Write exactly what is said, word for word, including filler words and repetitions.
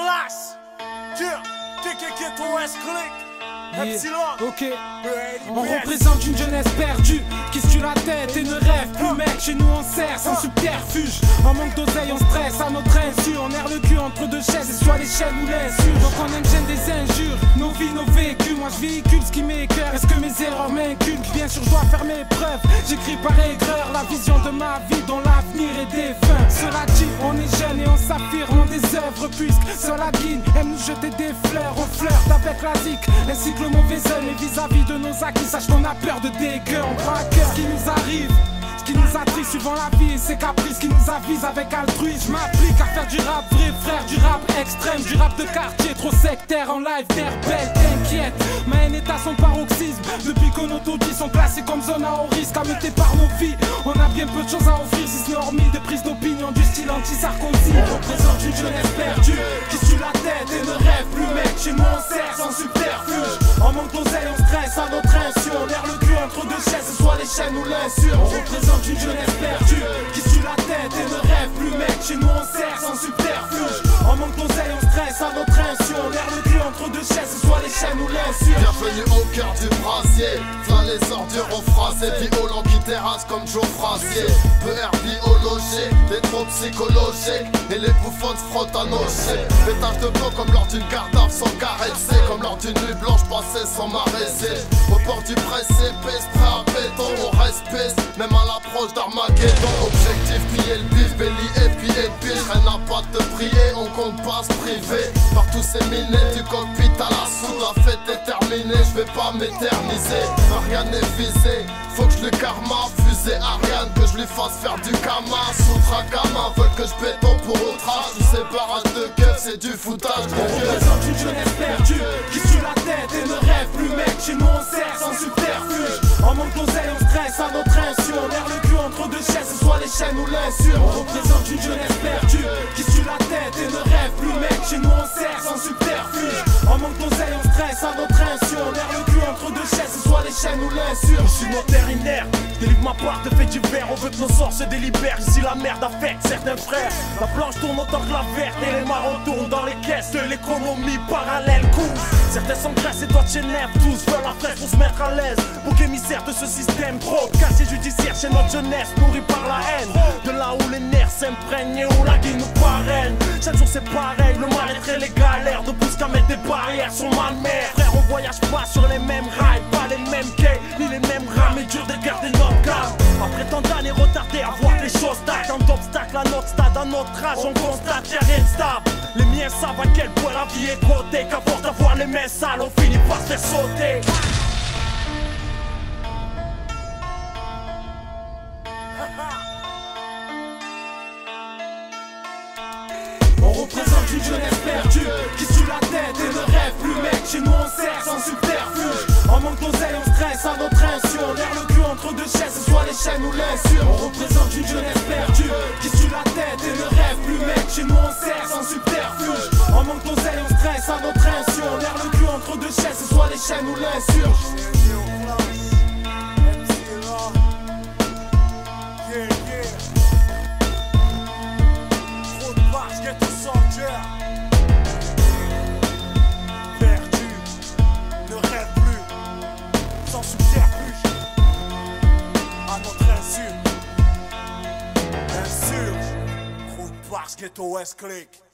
classe. Yeah, kick, kick, kick, ton S-click. Yeah. Ok, on représente une jeunesse perdue qui se tue la tête et ne rêve plus. Mec, chez nous on sert sans subterfuge. En manque d'oseille, on stresse à notre insu. On erre le cul entre deux chaises et soit les chaînes ou l'insulte. Donc on aime gêne des injures, nos vies, nos vécus. Moi je véhicule ce qui m'écœure. Est-ce que mes erreurs m'inculquent? Bien sûr je dois faire mes preuves. J'écris par aigreur la vision de ma vie dont l'avenir est défunt. Cela dit, on est jeune et on s'affirme en des œuvres. Puisque cela guine, aime nous jeter des fleurs. On flirte avec la zik, ainsi que le mauvais œil. Mais vis-à-vis de nos acquis, sache qu'on a peur de dégueu. On prend à cœur ce qui nous arrive, ce qui nous attriste suivant la vie et ses caprices qui nous avisent avec altruisme. Je m'applique à faire du rap vrai frère, du rap extrême, du rap de quartier trop sectaire en live verbal. T'inquiète, ma haine est à son paroxysme. Depuis que nos taudis sont classés comme zone à haut risque, ameutés par nos vies, on a bien peu de choses à offrir si ce n'est hormis des prises d'opinion du style anti-Sarkozy. On représente une jeunesse perdue qui se tue la tête et ne rêve plus. Mec, chez nous on sert sans subterfuge. En manque d'oseille, on stresse à notre insu. On erre le cul entre deux chaises, ce soit les chaînes ou l'insure. On représente une jeunesse perdue qui se tue la tête et ne rêve plus. Mec, chez nous on sert sans subterfuge. En manque d'oseille, on stresse à notre insu. On erre le cul entre deux chaises, ce soit les chaînes ou l'insure. Bienvenue au cœur du brasier. V'là les ordures au phrasé. Violent qui terrasse comme Joe Frazier. P R biologé, des trop psychologiques. Et les bouffons se frottent à nos chais. Des taches de blanc comme lors d'une garde à sans caresser. Comme lors d'une nuit blanche passée sans m'arrêter. Au bord du précipice, prêt à béton, on respire. Même à l'approche d'Armageddon. Objectif, piller le bif, belly et puis épile. Rien n'a pas de prier, on compte pas se priver. Par tous ces minets du cockpit à la soude. La fête est terminée, je vais pas m'éterniser. Rien n'est visé, faut que je le karma. Fusée Ariane, que je lui fasse faire du kama. Soutra gamin, veulent que je béton pour outrage. Ou séparage de keuf, c'est du foutage de gueule. On représente une jeunesse perdue qui se tue la tête et ne rêve plus. Mec, chez nous on sert sans subterfuge. En manque d'oseille, on stresse à notre insu. On erre le cul entre deux chaises, ce soit les chaînes ou l'insure. On représente une jeunesse perdue qui se tue la tête et ne rêve plus. Mec, chez nous on sert sans subterfuge. En manque d'oseille, on stresse à notre insu. On erre le cul entre deux chaises, ce soit les chaînes ou l'insure. Je suis notaire inerte, délivre ma part de fait divers. On veut que nos sorts se délibèrent. Ici la merde affecte certains frères. La planche tourne autant que la verte et les marrons tournent dans les caisses de l'économie parallèle course. Certains s'engraissent et toi tu t'énerves. Tous veulent la fraîche pour se mettre à l'aise. Bouc émissaire de ce système trop cassé judiciaire chez notre jeunesse nourrie par la haine. De là où les nerfs s'imprègnent et où la guille nous parraine. Chaque jour c'est pareil, le mal-être et les galères. De plus qu'à mettre des barrières sur ma mère. Frère, on voyage pas sur les mêmes rails, pas les mêmes quais, ni les mêmes rames. Mais dur de garder notre calme. Après tant d'années retardées à voir les choses tard. Tant d'obstacles à notre stade, à notre âge, on constate y'a rien de stable. Les miens savent à quel point la vie est cotée. Qu'à force d'avoir les mains sales, on finit par se faire sauter. On représente une jeunesse perdue qui se tue la tête et ne rêve plus. Mec, chez nous on sert sans subterfuge. En manque d'oseille, on stresse à notre insu. On erre le cul entre deux chaises, ce soit les chaînes ou l'insure. On représente une jeunesse perdue qui se tue la tête et ne rêve plus. Mec, chez nous on sert sans subterfuge. En manque d'oseille, on stresse à notre insu. On erre le cul entre deux chaises, ce soit les chaînes ou l'insure. Perdu, ne rêve plus, sans subterfuge, à notre insu. Insurge, route parce ghetto S-click.